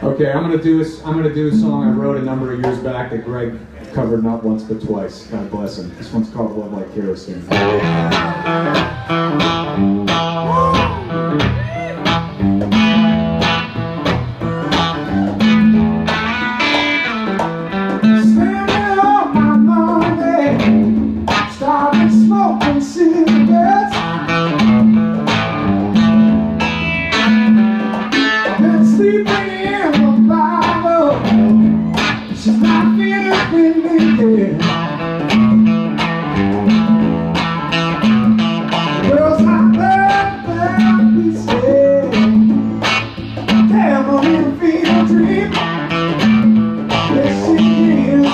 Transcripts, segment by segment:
Okay, I'm gonna do a song I wrote a number of years back that Gregg covered not once but twice. God bless him. This one's called Love Like Kerosene. Spending all my money, started smoking cigarettes. Been sleeping in the bottle. She's not feeling with me yet. Girls I love them, we say. Damn, I'm in a fever dream. Yes, she is.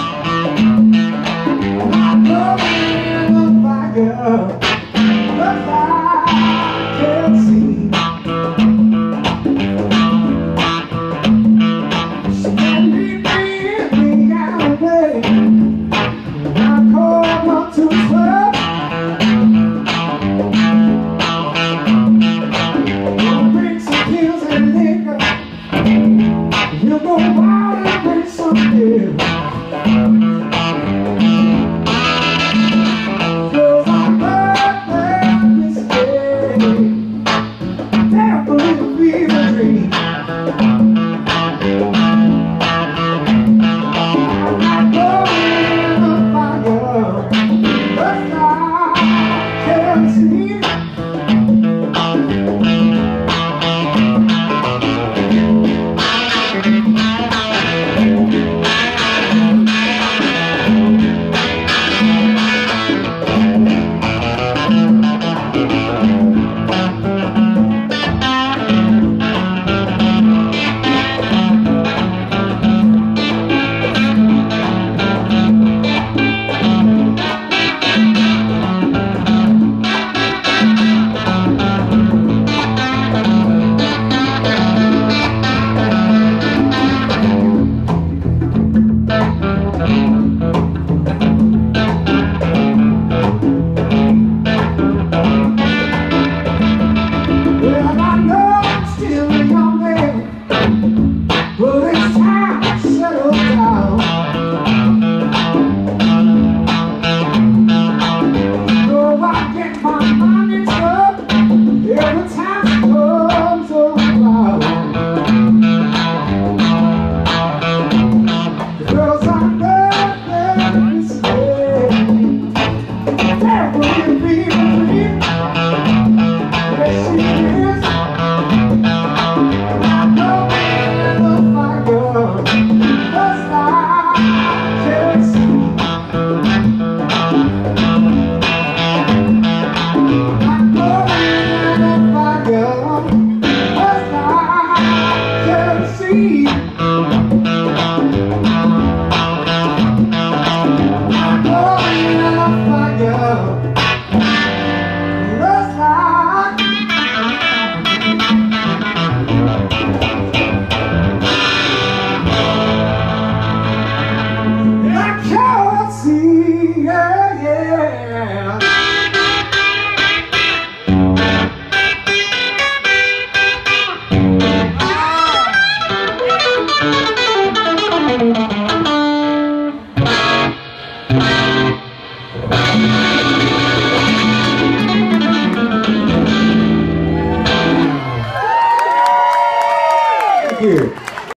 I'm loving the fire, the fire can't see. She can leave me in the alleyway. I call up to the club. We'll bring some pills and liquor. We'll go out and bring some beer. Girls I love them this day. Damn, believe a fever dream. I'm going the fire, the sky can't see. Well, I know I'm still a young man, but it's time to settle down. Though I get my mind mixed up every time she comes around. The girls I love them this way. There will be a dream. Yes, she is. I'm loving the fire, the sky can't see. I'm loving the fire, the sky can't see. I'm loving the fire, the sky. I can't see, yeah, yeah. Thank you.